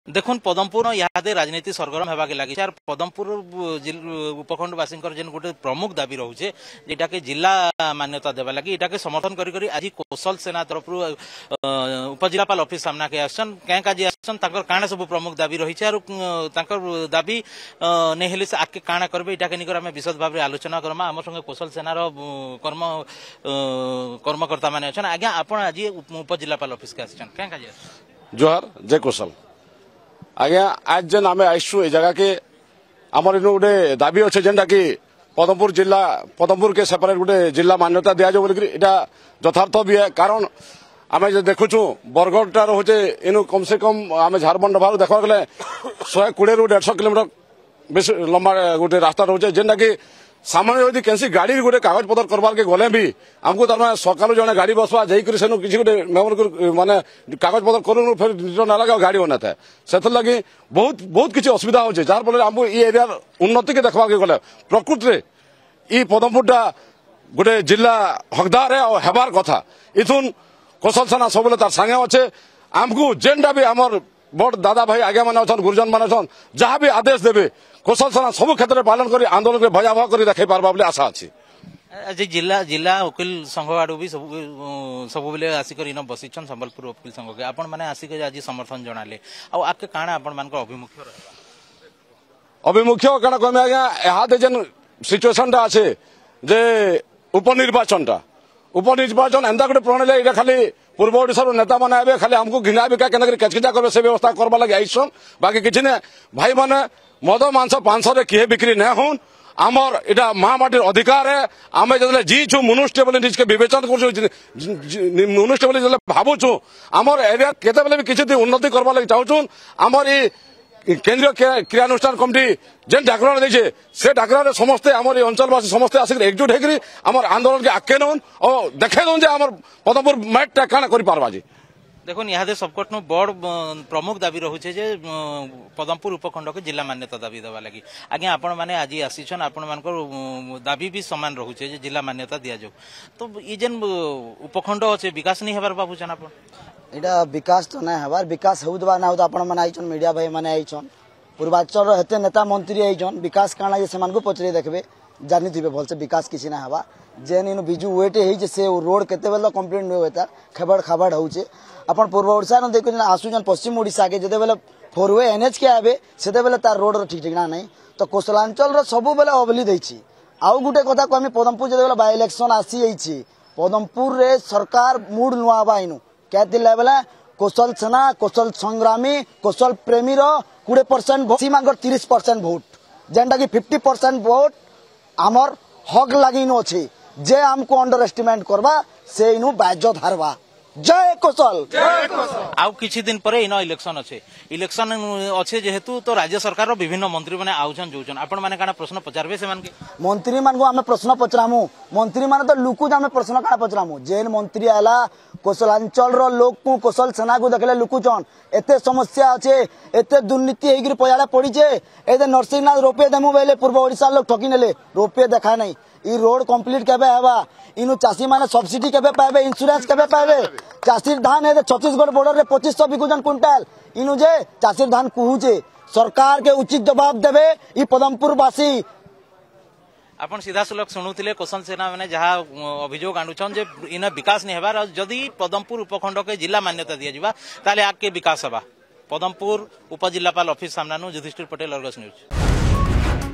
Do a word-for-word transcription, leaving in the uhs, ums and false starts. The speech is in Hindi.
देखुन पदमपुर यहाँ राजनीति सरगरम होगा लगी यार पदमपुर उपखंडवासी जेन गोटे प्रमुख दाबी रोचे जेटा के जिला मान्यता देवा लगी इटा के समर्थन करी करी आज कौशल सेना तरफ उपजिलापाल ऑफिस सामना के आसन क्या आज आसन काण सब प्रमुख दाबी रही है और दाबी नहीं हेले से आगे काण करेंगे इटा के आम विशद भाव में आलोचना करमा आम संगे कौशल सेनार कर्म कर्मकर्ता मैंने अच्छा आज्ञा आप आज उपजिलापाल ऑफिस के आसन क्या जोहार जय कौशल आज्ञा आज जेन आम आईसु जगह के आमर इन गोटे दाबी अच्छे जेनटा कि पदमपुर जिला पदमपुर के सेपरेट गोटे जिला मान्यता दिया जाए बोलिक यथार्थ भी है कारण आम देखुचु बरगढ़ रोचे इन कम से कम आम झारखंड भाव देखा गले शहे कोड़े रु डेढ़ किलोमीटर बेस लंबा गोटे रास्ता रोचे जेनटा कि सामान्य यदि कैसी गाड़ी गोटे कागज पत्र करवार के गले भी आमको तार सकालू जड़े गाड़ी बसवा जाकर से किसी गोटे मेमोर माने कागज पत्र करूँ फिर रिटर्न ना लगे गाड़ी बना था से लगी बहुत बहुत किसी असुविधा होचे जार फल आमको ये एरिया उन्नति के देखा गले प्रकृत में ये पदमपुरटा गोटे जिला हकदार है और हेबार कथा इथुन कौशल सेना सब तार सांगे अच्छे आमको जेनटा भी आमर बड़ दादा भाई आगे मैंने अच्छा गुरुजन मैंने जहाँ भी आदेश देवे कौशल सेना सब क्षेत्र में पालन कर आंदोलन के भयावह कर देखे पार्बा बोले आशा अच्छी आज जिला जिला वकिल संघ आड़ भी सब सब बेले आसिक बसीछन संबलपुर वकिल संघ के आपण मैंने आसिक आज समर्थन जनाले आके काण आपण मान अभिमुख्य अभिमुख्य कण कहमे आज्ञा यहाँ जेन सिचुएसन टा अच्छे जे उपनिर्वाचन टा उपनिर्वाचन एंता गोटे प्रणाली ये खाली पूर्व ओडिशा नेता मैंने आए खाली आमको घिना बिका के केचकिचा कर से व्यवस्था करवा लगे आईसन बाकी किसी ने भाई मैंने मद मांस पांच सौ किए बिक्री नहीं हूं आमर इटा महामाटी अधिकार है आम जो जीचु मनुष्य बोले निजके विवेचन कर मनुष्य बोले भावुचु आमर एरिया केते बेले भी किसी उन्नति करवा लगे चाहूँ आमर ये केंद्रीय क्रियानुष्ठान कमिटी जेन डाकरा देखे से डाकरा समस्ते आम अंचलवासी समस्ते आसिक एकजुट होकर आमर आंदोलन के आगे नौन और देखे दौन आमर पदमपुर मैटा काण कर पार्बा जी देखो यहाँ सबकट बड़ प्रमुख दाबी रोचे जे पदमपुर उपखंड के जिला मान्यता दाबी देवा लगी आज्ञा आपण मैंने आज आसीछन आपण मान दाबी भी सामान रोचे जे जिला मान्यता दिया जाऊ तो ये जेन उपखंड अच्छे विकास नहीं हबार भावुचन आप इटा विकास तो नहीं हबार विकास होउदबा ना होता आपण माने आइछन मीडिया भाई माने आइछन पूर्वांचल रो हेते नेता मंत्री आइछन विकास काना जे समान को पचरे देखबे जानि दिबे भलसे विकास किसी ना हबा जेन इन बिजू वेटे हे जे से रोड केते बेला कंप्लीट नै होता खबड़ खबड़ होउचे अपन पूर्व ओडिशा न देखो आसुजन पश्चिम ओडिशा के जदे बेले फोर वे एनएच के आबे सेते बेले तार रोड रो ठीक ठिकाना नहीं तो कोसलांचल रो सब बेले अबली दैछि आउ गुटे कथा को हम पदमपुर जदे बेले बाय इलेक्शन आसी आइछि पदमपुर रे सरकार मूड नुआबा इनु क्या दिला बेले कौशल सेना कौशल संग्रामी कौशल प्रेमी रो बीस परसेंट भोट सीमांगर तीस परसेंट भोट जेंटा कि पचास परसेंट भोट आमर हक लागि नो अछि जे हमको अंडर एस्टिमेट करबा से इनु बाजत हारबा जय कौशल आउ किछि दिन पर इन इलेक्शन अच्छे इलेक्शन अच्छे जेहेतु तो राज्य सरकार रो विभिन्न मंत्री माने आउछन जोछन आपण माने काना प्रश्न पचारबे से मान के मंत्री मान को हमें प्रश्न पचरामु मंत्री माने तो लुकु हमें प्रश्न काना पचरामु जेन मंत्री आला कौशलांचल रो लोक को कौशल सेना को देखले लुकुचन एते समस्या अच्छे एते दुर्नीति हेगिर पयाला पड़ी जे एते नरसिंहनाथ रोपे देमु बेले पूर्व ओडिशा लोक ठकी नेले रोपे देखा नहीं ई रोड कंप्लीट केबे हेबा इनु चासी माने सब्सिडी केबे पाबे इंश्योरेंस केबे पाबे चासी धान है छत्तीसगढ़ बॉर्डर रे पच्चीस सौ बिकुजन क्विंटाल इनु जे चासी धान कुहुचे सरकार के उचित जवाब देबे ई पदमपुर वासी आपण सीधा सुलभ शुणुले कौशल सेना मैंने जहाँ अभियोग आणुछन जे इन विकास नहीं हेबार जदि पदमपुर उपखंड के जिला मान्यता दिया जिबा ताले आगे विकास हेबा पदमपुर उपजिलापाल ऑफिस सामना युधिष्ठिर पटेल अर्गस न्यूज।